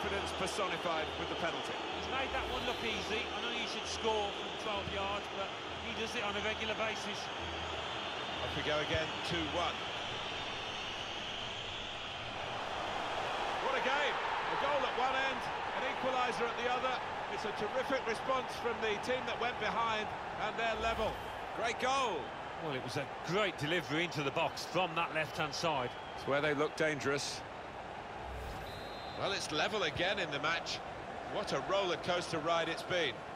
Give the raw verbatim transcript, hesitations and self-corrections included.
confidence personified with the penalty. He's made that one look easy. I know you should score from twelve yards, but he does it on a regular basis. Off we go again, two one. What a game! A goal at one end, an equaliser at the other. It's a terrific response from the team that went behind, and they're level. Great goal! Well, it was a great delivery into the box from that left-hand side. It's where they look dangerous. Well, it's level again in the match. What a roller coaster ride it's been.